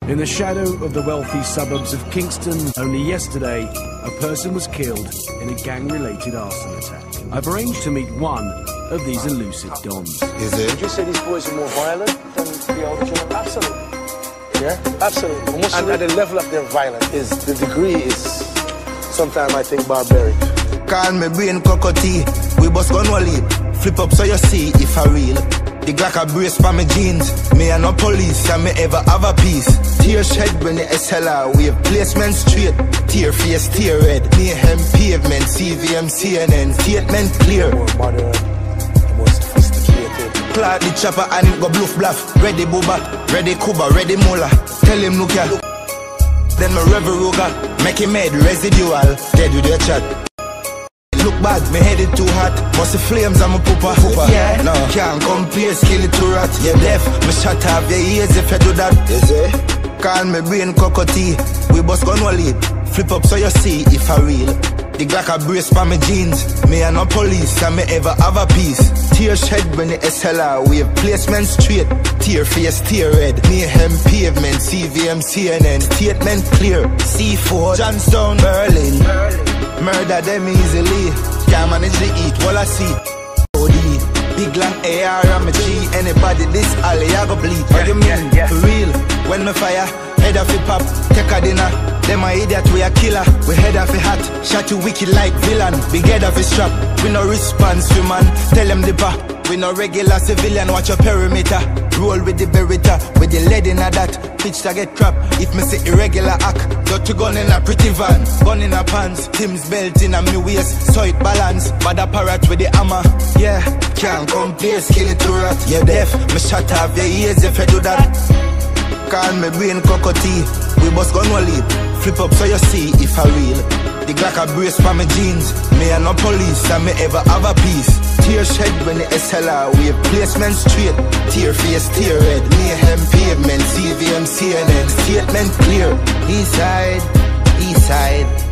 In the shadow of the wealthy suburbs of Kingston, only yesterday, a person was killed in a gang-related arson attack. I've arranged to meet one of these elusive dons. Is it? Would you say these boys are more violent than the older children? Absolutely. Yeah, absolutely. And at the level of their violence, the degree is sometimes I think barbaric. Call me brain Coco tea. We bust gun wally. Flip up so you see if I real. The Glock a brace for me jeans. Me and no police and me ever have a peace. Tear shed when the SLR wave. Placement straight. Tear face, tear red. Mayhem pavement. CVM, CNN. Statement clear. More modern, more sophisticated. Plot the chopper and it go bluff bluff. Ready booba, ready kuba, ready mola. Tell him look ya. Then my rebel ruga. Make him head residual. Dead with your chat. Look bad, me headed too hot. Must the flames I'm a pooper. Yeah, no, can't compare, skill it too rat. Yeah, deaf, me shut off your ears if you do that. Is it? Call me brain Coco tea. We bust gun wall it. Flip up so you see if I real. The Glock a brace for me jeans. Me and no police and me ever have a peace. Tear shed when the SLR wave. Placement straight. Tear face, tear red. Mayhem pavement. CVM, CNN. Statement clear. C4, Johnstown, Berlin. Murder them easily. Can't manage to eat while I see. OD. Big long AR on my G. Anybody this alley I go bleed. What you mean? For real. When me fire, head off it pop. Take a dinner. Them a idiot, we a killer. We head off a hat. Shot you wicked like villain. Big head off a strap. We no response, we man. Tell them the bar. We no regular civilian. Watch your perimeter. Roll with the beretta. With the lead in a that. Pitch to get trapped. If me say irregular act. Dirty gun in a pretty van. Gun in a pants. Tim's belt in a me waist. So it balance. Bad apparat with the hammer. Yeah. Can't compare. Skill it to rat. Yeah, deaf. Me shut off your ears if you do that. Call me brain Coco tea. We bust gun wall it. Flip up so you see if I real. The Glock a brace for me jeans. Me and no police and me ever have a peace. Tear shed when the SLR wave. Placement straight. Tear face, tear red. Mayhem pavement. CVM, CNN. Statement clear. East side, east side.